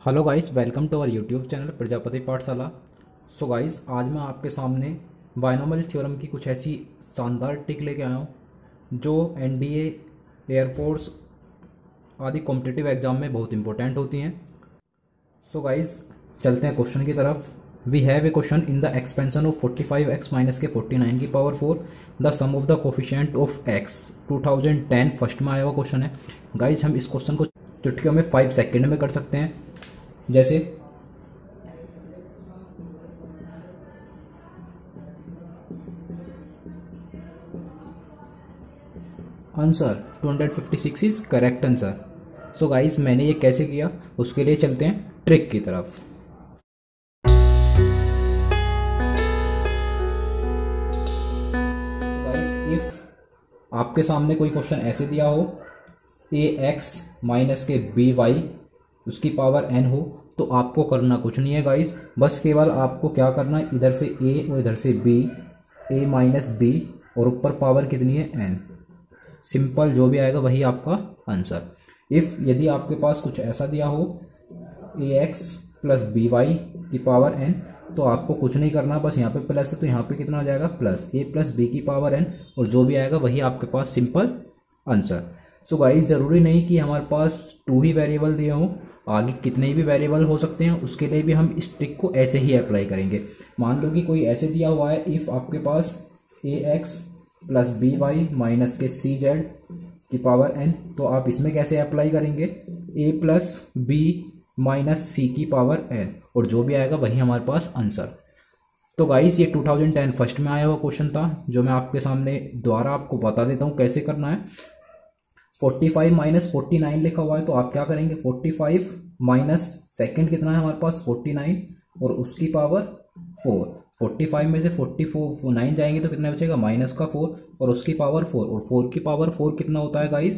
Hello guys, welcome to our YouTube channel Prajapati Pathshala. So guys, आज मैं आपके सामने बायनॉमियल थ्योरम की कुछ ऐसी शानदार ट्रिक लेके आया हूँ जो एनडीए, एयरफोर्स आदि कॉम्पिटिटिव एग्जाम में बहुत इंपॉर्टेंट होती हैं। सो गाइस, चलते हैं क्वेश्चन की तरफ। We have a question in the expansion of 45x minus के 49 की power 4 the sum of the coefficient of x 2010 first में आया हुआ क्वेश्चन है। गाइस, हम इस क्वेश्चन को चुटकियों में 5 सेकेंड में कर सकते हैं। जैसे answer 256 is correct answer. So guys, मैंने ये कैसे किया उसके लिए चलते हैं ट्रिक की तरफ। गाइस, इफ आपके सामने कोई क्वेश्चन ऐसे दिया हो ax माइनस के by उसकी पावर n हो तो आपको करना कुछ नहीं है गाइस, बस केवल आपको क्या करना है, इधर से a और इधर से b, a माइनस b और ऊपर पावर कितनी है n। सिंपल, जो भी आएगा वही आपका आंसर। इफ यदि आपके पास कुछ ऐसा दिया हो ax प्लस by की पावर n तो आपको कुछ नहीं करना, बस यहाँ पे प्लस है तो यहाँ पे कितना हो जाएगा प्लस a प्लस b की पावर n और जो भी आएगा वही आपके पास सिंपल आंसर। सो गाइस, जरूरी नहीं कि हमारे पास 2 ही वेरिएबल दिए हों, आगे कितने भी वेरिएबल हो सकते हैं। उसके लिए भी हम इस ट्रिक को ऐसे ही अप्लाई करेंगे। मान लो कि कोई ऐसे दिया हुआ है, इफ आपके पास ax प्लस by माइनस के cz की पावर n, तो आप इसमें कैसे अप्लाई करेंगे, a plus b minus c की पावर n और जो भी आएगा वही हमारे पास आंसर। तो गाइस, ये 2010 फर्स्ट में आया हुआ क्वेश्चन था जो मैं आपके सामने दोबारा आपको बता देता हूँ कैसे करना है। 45 माइनस 49 लिखा हुआ है तो आप क्या करेंगे, 45 माइनस सेकेंड कितना है हमारे पास 49 और उसकी पावर 4। 45 में से 49 जाएंगे तो कितना बचेगा, माइनस का 4 और उसकी पावर 4 और 4 की पावर 4 कितना होता है गाइस,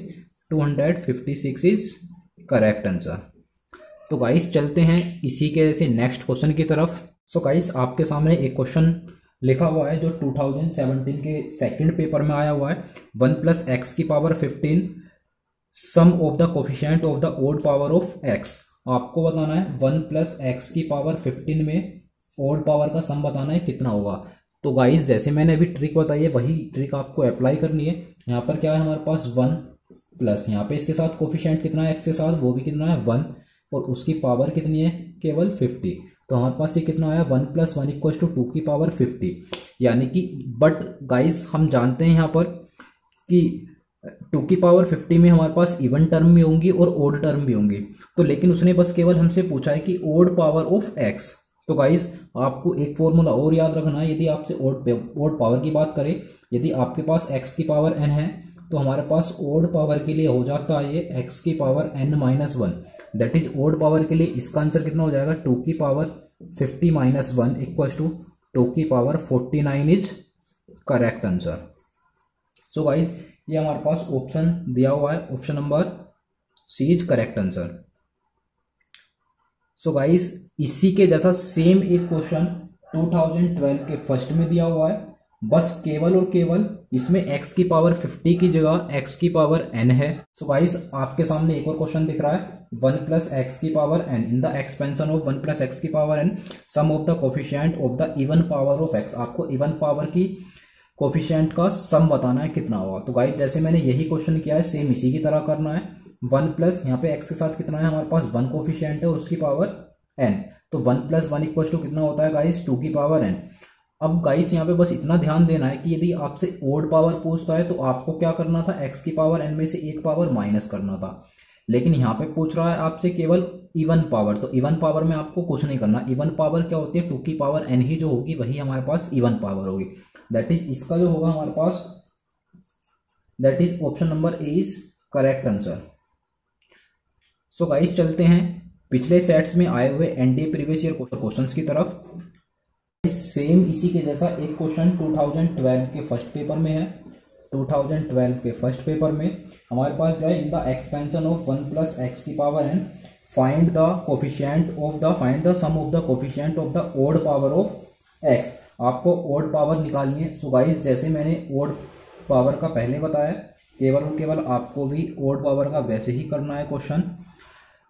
256 इज करेक्ट आंसर। तो गाइस, चलते हैं इसी के जैसे नेक्स्ट क्वेश्चन की तरफ। सो गाइस, आपके सामने एक क्वेश्चन लिखा हुआ है जो 2017 के सेकंड पेपर में आया हुआ है। 1 प्लस एक्स की power 15 sum of the coefficient of the odd power of x। आपको बताना है 1 प्लस एक्स की पावर 15 में ओड पावर का सम बताना है कितना होगा। तो गाइस, जैसे मैंने अभी ट्रिक बताई है वही ट्रिक आपको अप्लाई करनी है। यहाँ पर क्या है हमारे पास 1 प्लस, यहाँ पे इसके साथ कोफिशिएंट कितना है x के साथ, वो भी कितना है 1 और उसकी पावर कितनी है केवल 50। तो हमारे पास ये कितना आया, 1 प्लस 1 इक्वल टू 2 की पावर 50। यानी कि बट गाइस, हम जानते हैं यहाँ पर कि 2 की पावर 50 में हमारे पास इवन टर्म भी होंगी और ओड टर्म भी होंगी। तो लेकिन उसने बस केवल हमसे पूछा है कि ओड पावर ऑफ x। तो गाइस, आपको एक फॉर्मूला और याद रखना है। यदि आपसे ओड पावर की बात करें, यदि आपके पास x की पावर n है तो हमारे पास ओड पावर के लिए हो जाता है ये x की power n minus 1। That is odd power के लिए इसका आंसर कितना हो जाएगा, 2 की पावर 50 माइनस 1 इक्वल टू 2 की power 49 is correct answer. So guys, ये हमारे पास ऑप्शन दिया हुआ है, option number C is correct answer. So guys, इसी के जैसा सेम एक क्वेश्चन 2012 के फर्स्ट में दिया हुआ है, बस केवल और केवल इसमें x की पावर 50 की जगह x की पावर n है। सो गाइस, आपके सामने एक और क्वेश्चन दिख रहा है, 1 प्लस एक्स की power n in the expansion of 1 plus x की power n sum of the coefficient of the even power of x। आपको इवन पावर की कोफिशिएंट का सम बताना है कितना होगा। तो गाइस, जैसे मैंने यही क्वेश्चन किया है सेम इसी की तरह करना है। 1 प्लस यहाँ पे x के साथ कितना है हमारे पास 1 कोफिशिएंट है और उसकी पावर n। तो 1 प्लस 1 इक्वल टू कितना होता है गाइस, 2 की पावर n। अब गाइस, यहाँ पे बस इतना ध्यान देना है कि यदि आपसे ओड पावर पूछता है तो आपको क्या करना था, x की पावर n में से एक पावर माइनस करना था। लेकिन यहाँ पे पूछ रहा है आपसे केवल इवन पावर, तो इवन पावर में आपको कुछ नहीं करना। इवन पावर क्या होती है, 2 की पावर n ही जो होगी वही हमारे पास इवन पावर होगी। दैट इज इसका जो होगा हमारे पास, that is option number A is correct answer. So guys, चलते हैं पिछले सेट्स में आए हुए एनडीए प्रीवियस ईयर क्वेश्चंस की तरफ। सेम इसी के जैसा एक क्वेश्चन 2012 के फर्स्ट पेपर में है। 2012 के फर्स्ट पेपर में हमारे पास जो है, in the expansion of 1 plus x की power n find the coefficient of the find the sum of the coefficient of the odd power of x। आपको ओड पावर निकालनी है। सो गाइस, जैसे मैंने ओड पावर का पहले बताया, केवल और केवल आपको भी ओड पावर का वैसे ही करना है क्वेश्चन।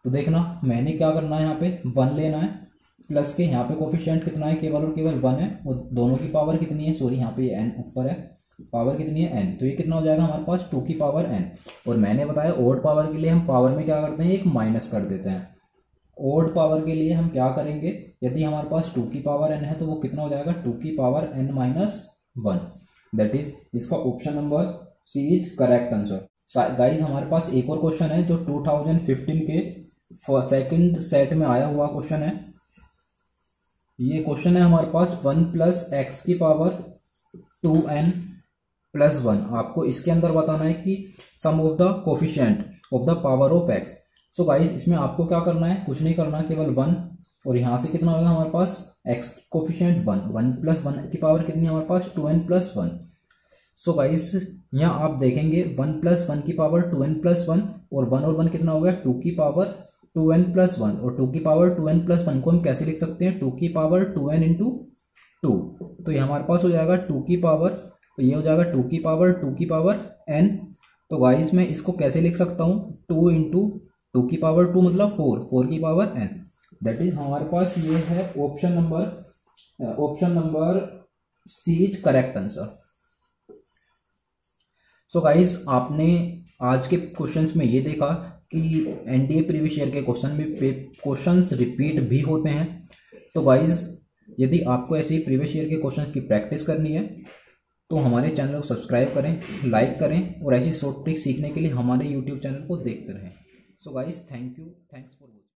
तो देखना मैंने क्या करना है, यहाँ पे 1 लेना है प्लस के यहाँ पे कोफिशिएंट कितना है, केवल और केवल 1 है, और दोनों की पावर कितनी है, सॉरी यहाँ पे n ऊपर है, पावर कितनी है n, तो ये कितना हो जाएगा हमारे पास 2 की पावर n। और मैंने बताया ओड पावर के लिए हम पावर में क्या करते हैं, एक माइनस कर देते हैं। ओड पावर के लिए हम क्या करेंगे, यदि हमारे पास 2 की पावर n है तो वो कितना हो जाएगा 2 की power n minus 1, that is इसका option number C is correct answer. Guys हमारे पास एक और क्वेश्चन है जो 2015 के सेकंड सेट में आया हुआ क्वेश्चन है। ये क्वेश्चन है हमारे पास 1 प्लस एक्स की पावर 2n प्लस 1। आपको इसके अंदर बताना है कि sum of the coefficient of the power of x. So guys इसमें आपको क्या करना है, कुछ नहीं करना, केवल 1 और यहाँ से कितना होगा हमारे पास x की कोफिशिएंट 1 प्लस 1 की पावर कितनी है हमारे पास 2n प्लस 1। सो गाइस यहाँ आप देखेंगे 1 प्लस 1 की पावर 2n प्लस 1 और 1 कितना हो गया 2 की पावर 2n प्लस 1, और 2 की पावर 2n प्लस 1 को हम कैसे लिख सकते हैं 2 की पावर 2n इंटू 2। तो ये हमारे पास हो जाएगा 2 की पावर, तो ये हो जाएगा 2 की पावर 2 की पावर n। तो गाइस मैं इसको कैसे लिख सकता हूँ 2 इंटू 2 की पावर 2 मतलब 4 की पावर n, दैट इज हमारे पास ये है option number C is correct answer. So guys आपने आज के क्वेश्चंस में ये देखा कि एनडीए प्रीवियस ईयर के क्वेश्चंस रिपीट भी होते हैं। तो गाइज यदि आपको ऐसे ही प्रीवियस ईयर के क्वेश्चंस की प्रैक्टिस करनी है तो हमारे चैनल को सब्सक्राइब करें, लाइक करें और ऐसी शॉर्ट ट्रिक सीखने के लिए हमारे यूट्यूब चैनल को देखते रहें। So guys thank you, thanks for